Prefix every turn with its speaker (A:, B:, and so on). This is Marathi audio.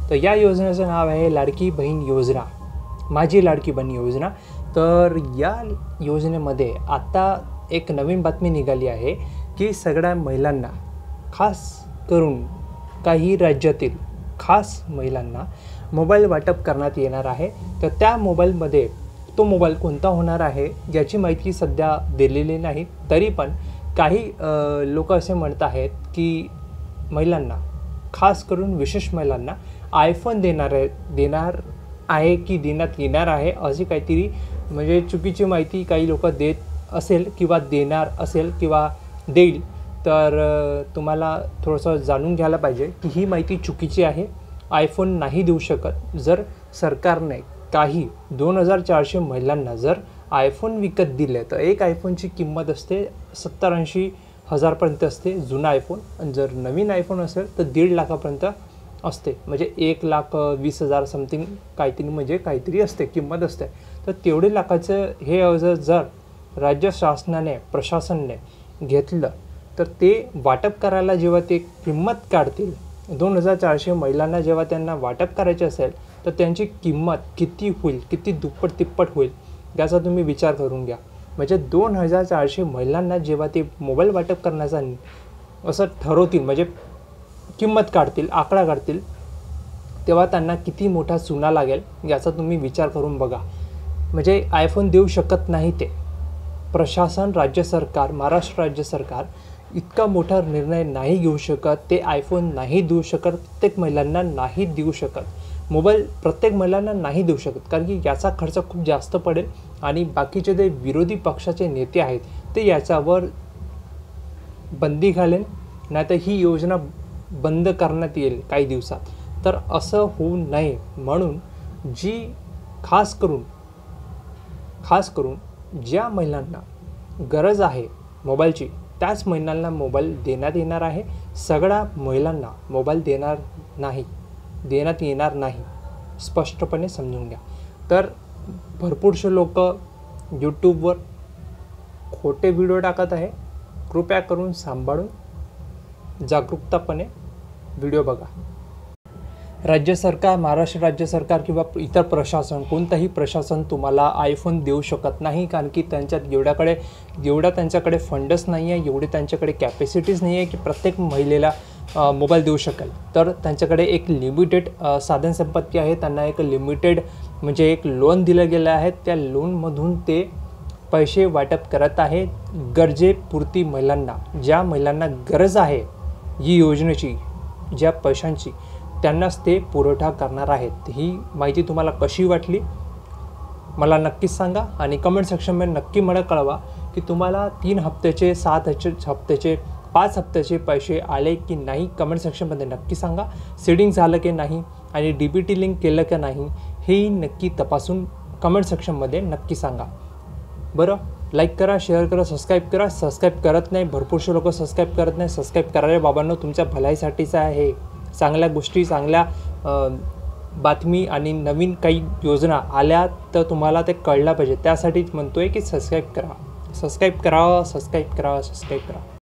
A: तर या योजनेचं नाव आहे लाडकी बहीण योजना, माझी लाडकी बहीण योजना। तर या योजनेमध्ये आता एक नवीन बातमी निघाली आहे की सगळ्या महिलांना, खास करून काही राज्यातील खास महिलांना मोबाईल वाटप करण्यात येणार आहे। तर त्या मोबाईलमध्ये तो मोबाईल कोणता होणार आहे याची माहिती सध्या दिलेली नाही, तरी पण काही लोक असे म्हणत आहेत की महिलांना, खास करून विशेष महिलांना आयफोन देणार आहे की देण्यात येणार आहे, अशी काहीतरी म्हणजे चुकीची माहिती काही लोक देत असेल किंवा देणार असेल किंवा देईल। तर तुम्हाला थोडंसं जाणून घ्यायला पाहिजे की ही माहिती चुकीची आहे। आयफोन नाही देऊ शकत। जर सरकारने काही 2400 महिलांना जर आयफोन विकत दिले तर एक आयफोनची किंमत असते 70-80 हजारपर्यंत असते जुना आयफोन, आणि जर नवीन आयफोन असेल तर 1.5 लाखापर्यंत असते, म्हणजे 1,20,000 समथिंग काहीतरी, म्हणजे काहीतरी असते किंमत असते। तर तेवढे लाखाचं हे जर राज्य शासनाने प्रशासनाने घेतलं तर ते वाटप करायला जेव्हा ते किंमत काढतील, 2400 महिलांना जेव्हा त्यांना वाटप करायचे असेल तर त्यांची किंमत किती होईल, किती दुप्पट तिप्पट होईल याचा तुम्ही विचार करून घ्या। म्हणजे 2400 महिलांना जेव्हा ते मोबाईल वाटप करण्याचा असं ठरवतील, म्हणजे किंमत काढतील, आकडा काढतील, तेव्हा त्यांना किती मोठा चुना लागेल याचा तुम्ही विचार करून बघा। म्हणजे आयफोन देऊ शकत नाही ते प्रशासन, राज्य सरकार, महाराष्ट्र राज्य सरकार इतका मोठा निर्णय नाही घेऊ शकत। ते आयफोन नाही देऊ शकत, प्रत्येक महिलांना नाही देऊ शकत, मोबाईल प्रत्येक महिलांना नाही देऊ शकत, कारण की याचा खर्च खूप जास्त पडेल आणि बाकीचे जे विरोधी पक्षाचे नेते आहेत ते याच्यावर बंदी घालेन, नाहीतर ही योजना बंद करण्यात येईल काही दिवसात। तर असं होऊ नये म्हणून जी खास करून ज्या महिलांना गरज आहे मोबाईलची त्याच महिलांना मोबाईल देण्यात येणार आहे। सगळ्या महिलांना मोबाईल देण्यात येणार नाही, स्पष्टपणे समजून घ्या। तर भरपूरसे लोक यूट्यूबवर खोटे व्हिडिओ टाकत आहे, कृपया करून सांभाळून जागरूकतापणे व्हिडिओ बघा। राज्य सरकार, महाराष्ट्र राज्य सरकार किंवा इतर प्रशासन, कोणताही प्रशासन तुम्हाला आयफोन देऊ शकत नाही, कारण की एवढा त्यांच्याकडे फंडच नाही आहे, एवढी त्यांच्याकडे कॅपॅसिटीज नाही आहे की प्रत्येक महिलेला मोबाईल देऊ शकेल। तर त्यांच्याकडे एक लिमिटेड साधन संपत्ती आहे, त्यांना एक लिमिटेड म्हणजे एक लोन दिलं गेलं आहे, त्या लोनमधून ते पैसे वाटप करत आहे गरजेपुरती महिलांना। ज्या महिलांना गरज आहे ही योजनेची, ज्या पैशांची, त्यांनाच ते पुरवठा करणार आहेत। ही माहिती तुम्हाला कशी वाटली मला नक्कीच सांगा आणि कमेंट सेक्शनमध्ये नक्की मला कळवा की तुम्हाला 3 हप्त्याचे, 7 हप्त्याचे, 5 हप्त्याचे पैसे आले की नाही। कमेंट सेक्शनमध्ये नक्की सांगा। सीडिंग झालं की नाही आणि DBT लिंक केलं की नाही हे नक्की तपासून कमेंट सेक्शनमध्ये नक्की सांगा। बरं, लाईक करा, शेअर करा, सबस्क्राईब करत नाही, भरपूरसे लोक सबस्क्राईब करत नाही। सबस्क्राईब करायला बाबांनो, तुमच्या भलाईसाठीच आहे। चांगल्या गोष्टी, चांगल्या बातमी आणि नवीन काही योजना आल्या तर तुम्हाला ते कळलं पाहिजे, त्यासाठीच म्हणतोय की सबस्क्राईब करा।